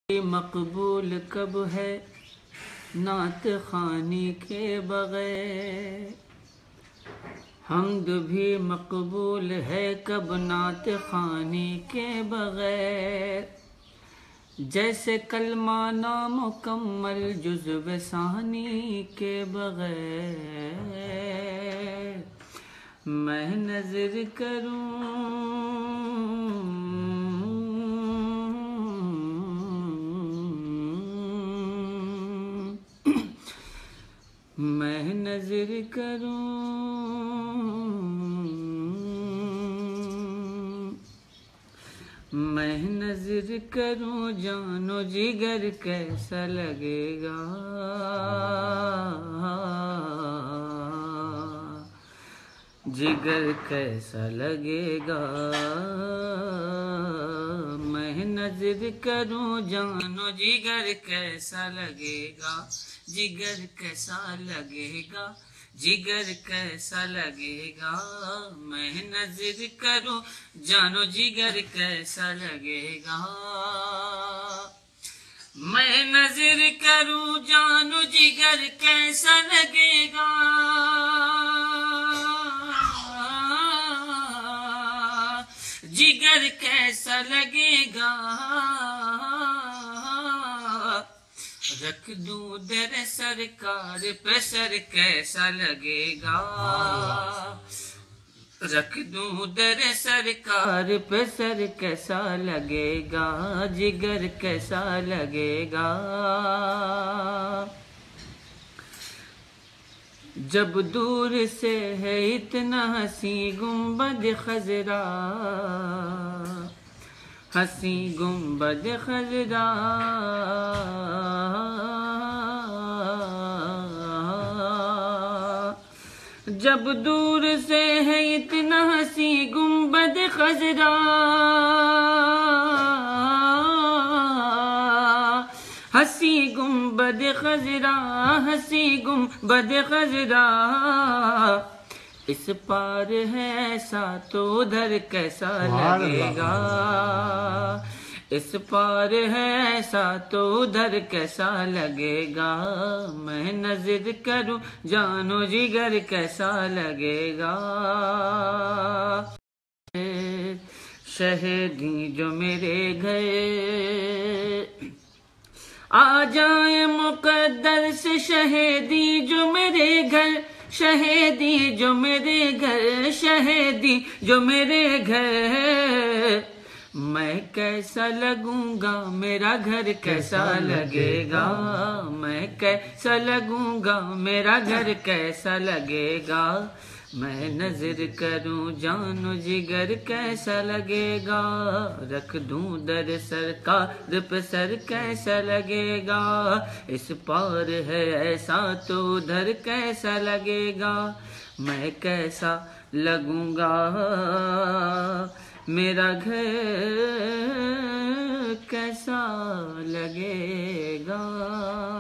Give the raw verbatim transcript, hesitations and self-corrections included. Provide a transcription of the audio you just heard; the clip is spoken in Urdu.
مقبول کب ہے نعت خوانی کے بغیر، حمد بھی مقبول ہے کب نعت خوانی کے بغیر، جیسے کلمہ نامکمل جزو ثانی کے بغیر۔ میں نظر کروں میں نظر کروں میں نظر کروں جان و جگر کیسا لگے گا، جگر کیسا لگے گا۔ میں نظر کروں جان و جگر کیسا لگے گا، جگر کیسا لگے گا، جگر کیسا لگے گا۔ میں نظر کروں جانو جگر کیسا لگے گا، میں نظر کروں جانو جگر کیسا لگے گا۔ جگر کیسا لگے گا، رکھ دوں در سرکار پہ سر کیسا لگے گا، رکھ دوں در سرکار پہ سر کیسا لگے گا، جگر کیسا لگے گا۔ جب دور سے ہے اتنا حسین گنبد خضرا، حسین گنبد خضرا، جب دور سے ہے اتنا حسین گنبد خضرا، حسین گنبد خضرا، حسین گنبد خضرا، اس پار ہے ایسا تو ادھر کیسا لگے گا، اس پار ہے ایسا تو ادھر کیسا لگے گا۔ میں نظر کروں جانو جگر کیسا لگے گا۔ شہیدی جو میرے گھر آ جائیں مقدر سے، شہیدی جو میرے گھر، شہیدی جو میرے گھر، شہیدی جو میرے گھر، میں کیسا لگوں گا میرا گھر کیسا لگے گا، میں کیسا لگوں گا میرا گھر کیسا لگے گا۔ میں نظر کروں جان و جگر کیسا لگے گا، رکھ دوں در سرکار پہ سر کیسا لگے گا، اس پار ہے ایسا تو ادھر کیسا لگے گا۔ میں کیسا لگوں گا میرا گھر کیسا لگے گا۔